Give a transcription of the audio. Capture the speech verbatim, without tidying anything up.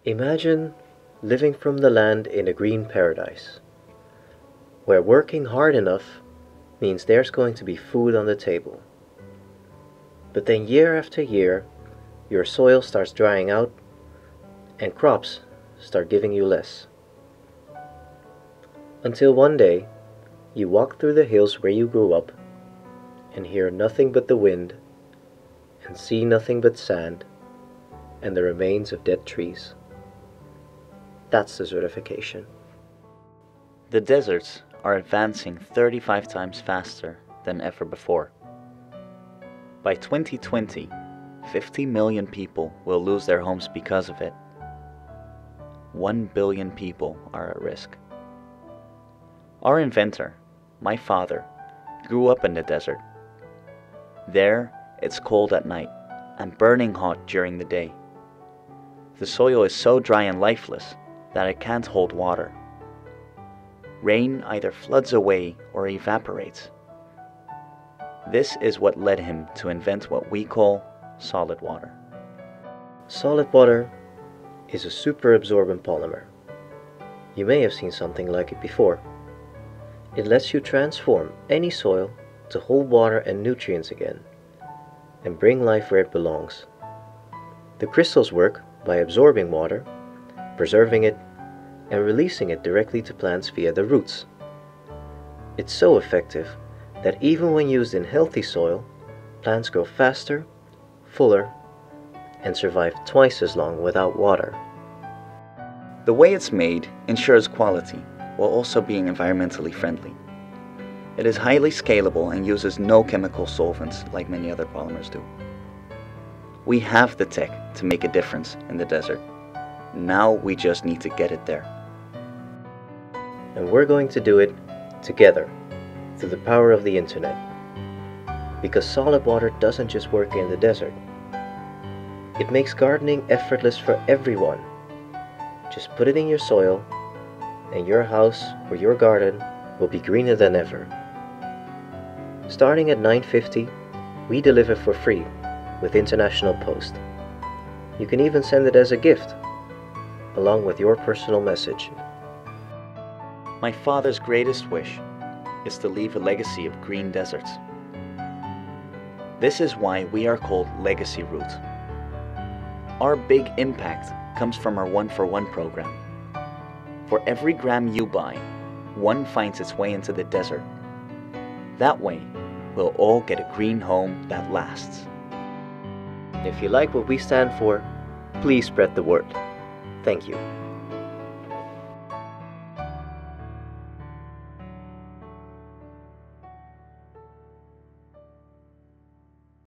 Imagine living from the land in a green paradise, where working hard enough means there's going to be food on the table. But then year after year, your soil starts drying out and crops start giving you less. Until one day, you walk through the hills where you grew up and hear nothing but the wind and see nothing but sand and the remains of dead trees. That's desertification. The deserts are advancing thirty-five times faster than ever before. By twenty twenty, fifty million people will lose their homes because of it. One billion people are at risk. Our inventor, my father, grew up in the desert. There, it's cold at night and burning hot during the day. The soil is so dry and lifeless that it can't hold water. Rain either floods away or evaporates. This is what led him to invent what we call solid water. Solid water is a super absorbent polymer. You may have seen something like it before. It lets you transform any soil to hold water and nutrients again, and bring life where it belongs. The crystals work by absorbing water, preserving it, and releasing it directly to plants via the roots. It's so effective that even when used in healthy soil, plants grow faster, fuller, and survive twice as long without water. The way it's made ensures quality while also being environmentally friendly. It is highly scalable and uses no chemical solvents like many other polymers do. We have the tech to make a difference in the desert. Now we just need to get it there. And we're going to do it together through the power of the internet. Because solid water doesn't just work in the desert. It makes gardening effortless for everyone. Just put it in your soil, and your house or your garden will be greener than ever. Starting at nine fifty, we deliver for free with international post. You can even send it as a gift, along with your personal message. My father's greatest wish is to leave a legacy of green deserts. This is why we are called LegacyRoot. Our big impact comes from our one-for-one program. For every gram you buy, one finds its way into the desert. That way, we'll all get a green home that lasts. If you like what we stand for, please spread the word. Thank you.